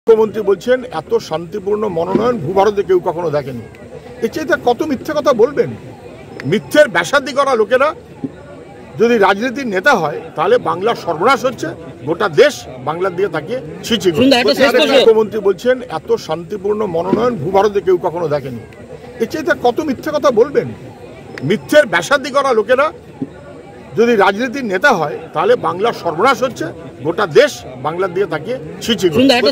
মুখ্যমন্ত্রী বলছেন এত শান্তিপূর্ণ মনোনয়ন ভূভারতে কেউ কখনো দেখেনি। এর চাইতে কত মিথ্যে কথা বলবেন? মিথ্যের ব্যাসাদি করা লোকেরা যদি রাজনীতির নেতা হয় তাহলে বাংলার সর্বনাশ হচ্ছে, গোটা দেশ বাংলার দিকে তাকিয়ে ছিছি। মুখ্যমন্ত্রী বলছেন এত শান্তিপূর্ণ মনোনয়ন ভূভারতে কেউ কখনো দেখেনি। এর চাইতে কত মিথ্যে কথা বলবেন? মিথ্যের ব্যাসাদি করা লোকেরা যদি রাজনীতির নেতা হয় তাহলে বাংলার সর্বনাশ হচ্ছে, গোটা দেশ বাংলার দিকে তাকিয়ে ছিছি।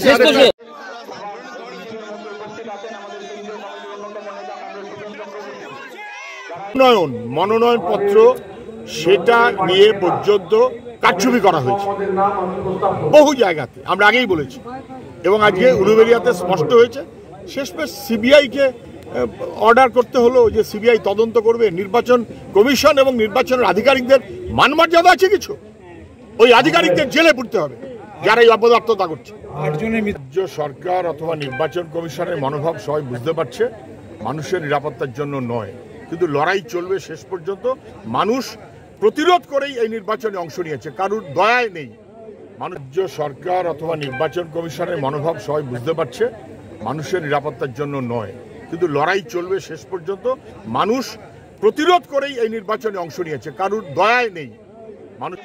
মনোনয়ন পত্র সেটা নিয়ে পর্যন্ত কারচুপি করা হয়েছে বহু জায়গাতে, আমরা আগেই বলেছি, এবং আজকে উলুবেড়িয়াতে স্পষ্ট হয়েছে। শেষমেশ সিবিআইকে অর্ডার করতে হলো যে সিবিআই তদন্ত করবে। নির্বাচন কমিশন এবং নির্বাচনের আধিকারিকদের মানমর্যাদা আছে কিছু? ওই আধিকারিকদের জেলে পুরতে হবে যারা এই অপদার্থতা করছে। রাজ্য সরকার অথবা নির্বাচন কমিশনের মনোভাব সবাই বুঝতে পারছে, মানুষের নিরাপত্তার জন্য নয়, কিন্তু লড়াই চলবে শেষ পর্যন্ত। মানুষ প্রতিরোধ করেই এই নির্বাচনে অংশ নিয়েছে, কারুর দয়ায় নেই। রাজ্য সরকার অথবা নির্বাচন কমিশনের মনোভাব সবাই বুঝতে পারছে, মানুষের নিরাপত্তার জন্য নয়, কিন্তু লড়াই চলবে শেষ পর্যন্ত। মানুষ প্রতিরোধ করেই এই নির্বাচনে অংশ নিয়েছে, কারুর দয়ায় নেই। মানুষ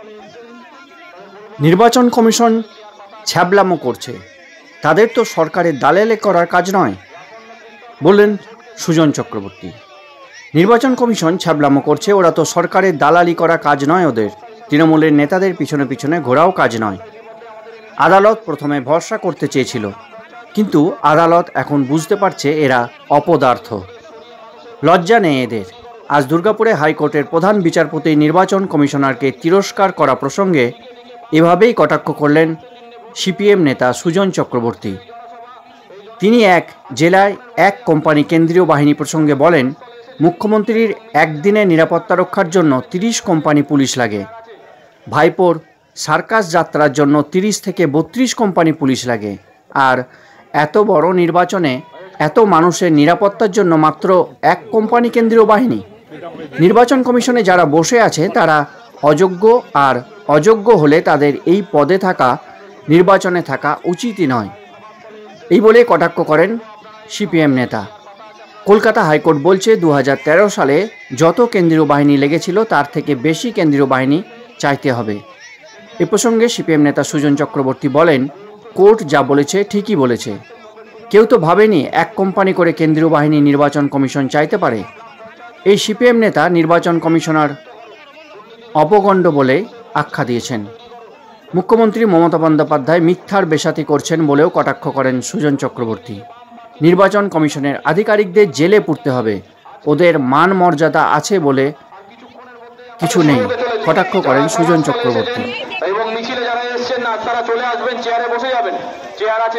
নির্বাচন কমিশন ছ্যাবলামো করছে, তাদের তো সরকারের দালালি করার কাজ নয়, বললেন সুজন চক্রবর্তী। নির্বাচন কমিশন ছ্যাবলামো করছে, ওরা তো সরকারের দালালি করা কাজ নয় ওদের, তৃণমূলের নেতাদের পিছনে পিছনে ঘোরাও কাজ নয়। আদালত প্রথমে ভরসা করতে চেয়েছিল, কিন্তু আদালত এখন বুঝতে পারছে এরা অপদার্থ। লজ্জা নেই এদের। আজ দুর্গাপুরে হাইকোর্টের প্রধান বিচারপতি নির্বাচন কমিশনারকে তিরস্কার করা প্রসঙ্গে এভাবেই কটাক্ষ করলেন সিপিএম নেতা সুজন চক্রবর্তী। তিনি এক জেলায় এক কোম্পানি কেন্দ্রীয় বাহিনী প্রসঙ্গে বলেন, মুখ্যমন্ত্রীর একদিনের নিরাপত্তা রক্ষার জন্য 30 কোম্পানি পুলিশ লাগে, ভাইপোর সার্কাস যাত্রার জন্য 30 থেকে 32 কোম্পানি পুলিশ লাগে, আর এত বড় নির্বাচনে এত মানুষের নিরাপত্তার জন্য মাত্র এক কোম্পানি কেন্দ্রীয় বাহিনী। নির্বাচন কমিশনে যারা বসে আছে তারা অযোগ্য, আর অযোগ্য হলে তাদের এই পদে থাকা, নির্বাচনে থাকা উচিতই নয়, এই বলে কটাক্ষ করেন সিপিএম নেতা। কলকাতা হাইকোর্ট বলছে 2013 সালে যত কেন্দ্রীয় বাহিনী লেগেছিল তার থেকে বেশি কেন্দ্রীয় বাহিনী চাইতে হবে। এ প্রসঙ্গে সিপিএম নেতা সুজন চক্রবর্তী বলেন, কোর্ট যা বলেছে ঠিকই বলেছে, কেউ তো ভাবেনি এক কোম্পানি করে কেন্দ্রীয় বাহিনী নির্বাচন কমিশন চাইতে পারে। এই সিপিএম নেতা নির্বাচন কমিশনার অপগণ্ড বলে আখ্যা দিয়েছেন। মুখ্যমন্ত্রী মমতা বন্দ্যোপাধ্যায় মিথ্যার বেসাতি করছেন বলেও কটাক্ষ করেন সুজন চক্রবর্তী। নির্বাচন কমিশনের আধিকারিকদের জেলে পুরতে হবে, ওদের মান মর্যাদা আছে বলে কিছু নেই, কটাক্ষ করেন সুজন চক্রবর্তী। এবং মিছিলে যারা এসেছেন না তারা চলে আসবেন, চেয়ারে বসে যাবেন, চেয়ার আছে।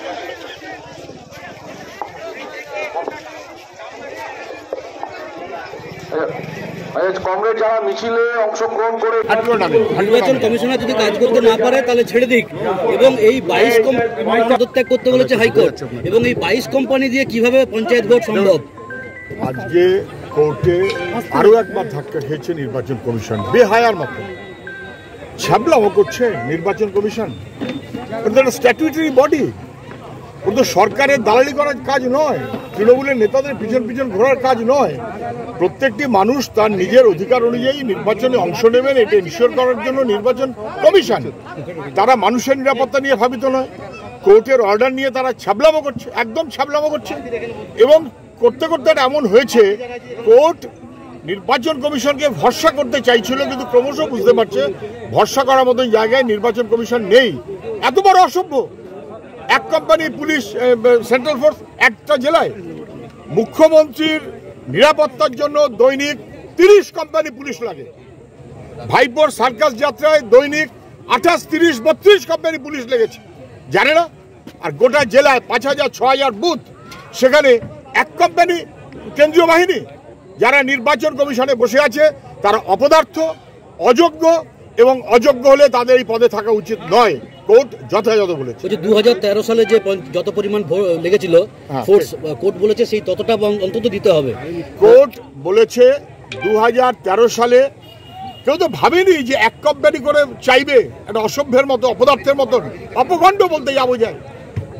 কমরেড যারা মিছিলে অংশগ্রহণ করে নির্বাচন কমিশনার যদি কাজ করতে না পারে তাহলে ছেড়ে দিক, এবং এই 22 কোম্পানি পদত্যাগ করতে বলেছে হাইকোর্ট, এবং এই 22 কোম্পানি দিয়ে কিভাবে পঞ্চায়েত ভোট সম্ভব? আজকে কোর্টে আরো একবার ধাক্কা খেয়েছে নির্বাচন কমিশন, বেহায়ার মতো ছ্যাবলামো করছে নির্বাচন কমিশন। ওটা স্ট্যাটুটরি বডি, ওটা সরকারের দালালি করার কাজ নয়, তৃণমূলের নেতাদের পিছন পিছন ঘোরার কাজ নয়। প্রত্যেকটি মানুষ তার নিজের অধিকার অনুযায়ী নির্বাচনে অংশ নেবেন, এটা ইনশিওর করার জন্য নির্বাচন কমিশন। তারা মানুষের নিরাপত্তা নিয়ে ভাবিত নয়, কোর্টের অর্ডার নিয়ে তারা ছ্যাবলামো করছে, একদম ছ্যাবলামো করছে। এবং করতে করতে এমন হয়েছে, কোর্ট নির্বাচন কমিশনকে ভরসা করতে চাইছিল, কিন্তু ক্রমশ বুঝতে পারছে ভরসা করার মতো জায়গায় নির্বাচন কমিশন নেই। এত বড় অসভ্য, এক কোম্পানি পুলিশ, সেন্ট্রাল ফোর্স একটা জেলায়। মুখ্যমন্ত্রীর নিরাপত্তার জন্য দৈনিক 30 কোম্পানি পুলিশ লাগে, ভাইপোর সার্কাস যাত্রায় দৈনিক 28, 30, 32 কোম্পানি পুলিশ লেগেছে, জানে না? আর গোটা জেলায় 5000, 6000 বুথ, সেখানে এক কোম্পানি কেন্দ্রীয় বাহিনী। যারা নির্বাচন কমিশনে বসে আছে তারা অপদার্থ, অযোগ্য, এবং অযোগ্য হলে তাদের এই পদে থাকা উচিত নয়, কোর্ট যথাযথ বলেছে। 2013 সালে যে যত পরিমাণ লেগেছিল কোর্ট বলেছে সেই ততটা অন্তত দিতে হবে। কোর্ট বলেছে 2013 সালে কেউ তো ভাবেনি যে এক কোম্পানি করে চাইবে, একটা অসভ্যের মতো, অপদার্থের মতন, অপখণ্ড বলতে যাবো যায়।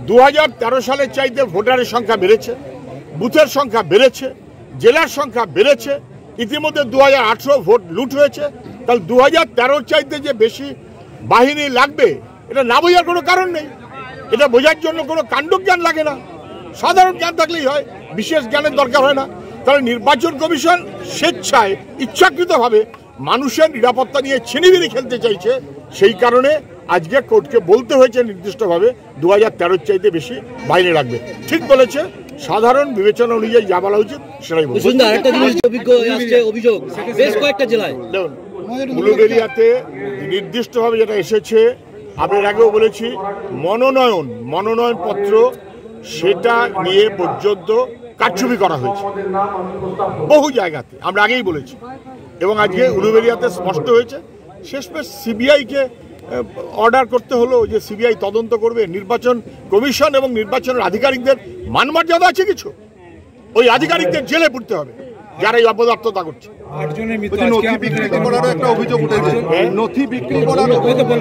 2013 সালের চাইতে ভোটারের সংখ্যা বেড়েছে, বুথের সংখ্যা বেড়েছে, জেলার সংখ্যা বেড়েছে। ইতিমধ্যে 2018 ভোট লুট হয়েছে। তাহলে 2013 চাইতে যে বেশি বাহিনী লাগবে এটা না বোঝার কোনো কারণ নেই। এটা বোঝার জন্য কোনো কাণ্ডজ্ঞান লাগে না, সাধারণ জ্ঞান থাকলেই হয়, বিশেষ জ্ঞানের দরকার হয় না। তাহলে নির্বাচন কমিশন স্বেচ্ছায় ইচ্ছাকৃতভাবে মানুষের নিরাপত্তা নিয়ে ছিনিমিনি খেলতে চাইছে। সেই কারণে আজকে কোর্টকে বলতে হয়েছে নির্দিষ্টভাবে 2013 চাইতে বেশি বাহিনী লাগবে। ঠিক বলেছে, সাধারণ বিবেচনা অনুযায়ী যা বলা উচিত সেটাই বলছে। অভিযোগ বেশ কয়েকটা জেলায়, উলুবেড়িয়াতে নির্দিষ্টভাবে যেটা এসেছে, আপনার আগেও বলেছি, মনোনয়ন পত্র সেটা নিয়ে পর্যন্ত কারচুপি করা হয়েছে বহু জায়গাতে, আমরা আগেই বলেছি। এবং আজকে উলুবেড়িয়াতে স্পষ্ট হয়েছে। শেষমেশ সিবিআইকে অর্ডার করতে হলো যে সিবিআই তদন্ত করবে। নির্বাচন কমিশন এবং নির্বাচনের আধিকারিকদের মানমর্যাদা আছে কিছু? ওই আধিকারিকদের জেলে পুরতে হবে যারা এই অপদার্থতা করছে। নথি বিক্রি করারও একটা অভিযোগ উঠেছে। নথি বিক্রি করার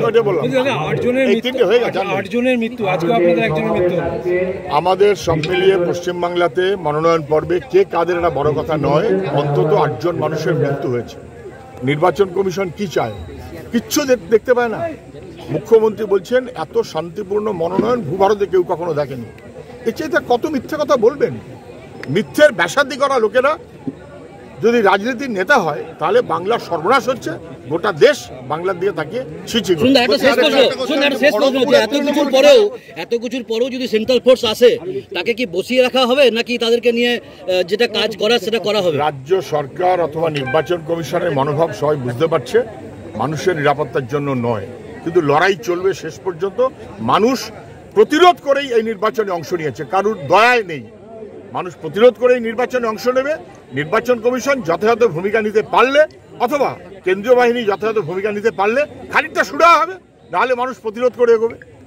আমাদের সব মিলিয়ে পশ্চিমবাংলাতে মনোনয়ন পর্বে কে কাদের এটা বড় কথা নয়, অন্তত 8 জন মানুষের মৃত্যু হয়েছে। নির্বাচন কমিশন কি চায়? কিচ্ছু দেখতে পায় না। মুখ্যমন্ত্রী বলছেন এত শান্তিপূর্ণ মনোনয়ন ভূভারতে কেউ কখনো দেখেনি। এর চেয়ে কত মিথ্যে কথা বলবেন? মিথ্যের ব্যাসাদি করা লোকেরা যদি রাজনীতির নেতা হয় তাহলে বাংলার সর্বনাশ হচ্ছে, গোটা দেশ বাংলার দিকে তাকিয়ে ছিছি। এত কিছুর পরেও যদি সেন্ট্রাল ফোর্স আসে তাকে কি বসিয়ে রাখা হবে নাকি তাদেরকে নিয়ে যেটা কাজ করার সেটা করা হবে? রাজ্য সরকার অথবা নির্বাচন কমিশনের মনোভাব সবাই বুঝতে পারছে, মানুষের নিরাপত্তার জন্য নয়, কিন্তু লড়াই চলবে শেষ পর্যন্ত। মানুষ প্রতিরোধ করেই এই নির্বাচনে অংশ নিয়েছে, কারুর দয়ায় নেই। মানুষ প্রতিরোধ করেই নির্বাচনে অংশ নেবে। নির্বাচন কমিশন যথাযথ ভূমিকা নিতে পারলে অথবা কেন্দ্রীয় বাহিনী যথাযথ ভূমিকা নিতে পারলে খানিকটা সুরা হবে, নাহলে মানুষ প্রতিরোধ করে এগোবে।